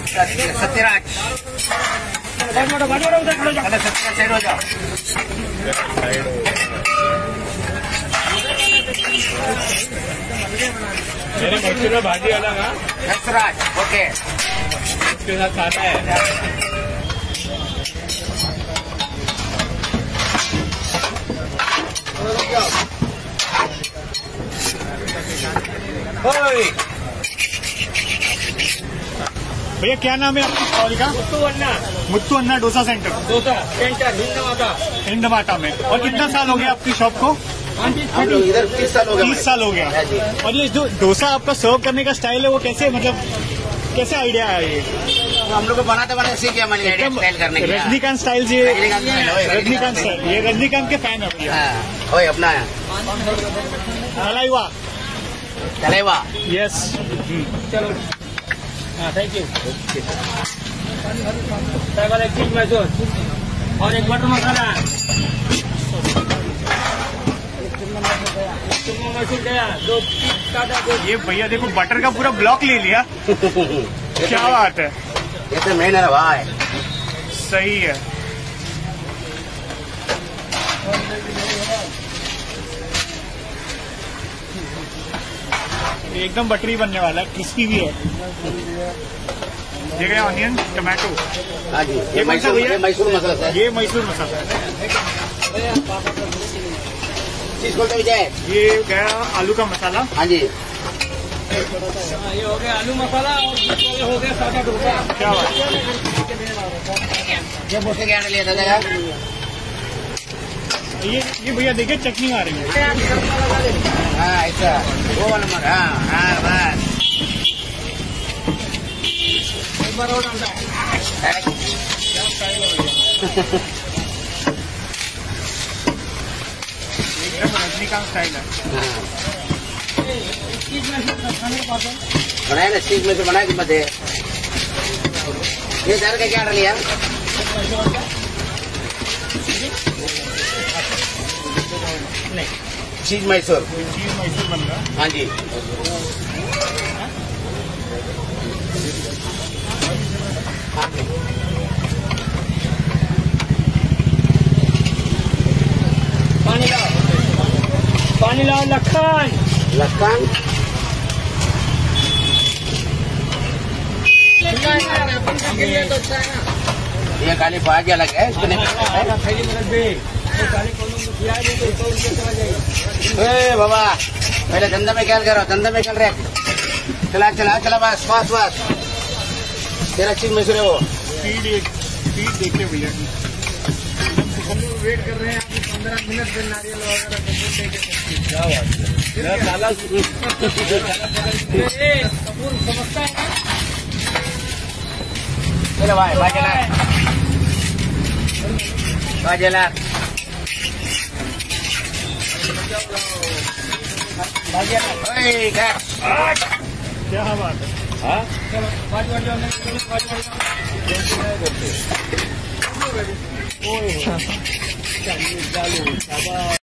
Satyaraj Satyaraj side हो जाओ। मेरे मच्छी में भाजी अलग है। सत्यराज ओके, इसके साथ खाता है। भैया क्या नाम है आपकी स्टॉल का? मुत्तू अन्ना डोसा सेंटर हिंदमाता में। और कितना साल हो गया आपकी शॉप को? हम लोग इधर 30 साल हो गया। 30 साल हो गया। और ये जो डोसा आपका सर्व करने का स्टाइल है वो कैसे, मतलब कैसे आइडिया है ये? तो हम लोग को बनाते सीख गया मैंने स्टाइल करने के लिए। रजनीकांत स्टाइल जी, रजनीकांत स्टाइल, ये रजनीकांत के फैन है भैया। वही अपना है तलाइवा। तलाइवा यस। चलो थैंक यू। एक चीज मैसूर और एक बटर मसाला मैसूर गया। दो ये भैया देखो बटर का पूरा ब्लॉक ले लिया। क्या बात है, ये तो मेन है भाई। सही है। एकदम बटरी बनने वाला है, क्रिस्पी भी है। ये गया ऑनियन टमाटो। हाँ जी, ये कौन सा भैया? मैसूर मसाला है। ये मैसूर मसाला है। चीज खोलते विजय। ये गया आलू का मसाला। हाँ जी, ये हो गया आलू मसाला और हो गया सादा डोसा। क्या बात है। जब उसके क्या लिया था यार? ये भैया देखिए चटनी आ रही है। हाँ ऐसा वो नंबर। हाँ बस एकदम रजनीकांत स्टाइल है। बनाया ना चीज में से बनाया कि मत है। ये दाल का क्या ऑर्डर लिया? चीज मैसूर। चीज मैसूर बन रहा है। हाँ जी, पानी लाओ लखन। लखन ये खाली बाजी अलग है, इसको नहीं बाबा। पहले धंधा में ख्याल करो, धंधा में ख्याल रहे। चला चला चला बस बस बस। तेरा चीज मैसूर है वो। स्पीड देखिए भैया की। हम लोग वेट कर रहे हैं आपको 15 मिनट में नारियल वगैरह क्या बात है। कपूर समझता है ना। चलो भाई बाजेला बाजेला क्या बात है। हाँ चलो बाजू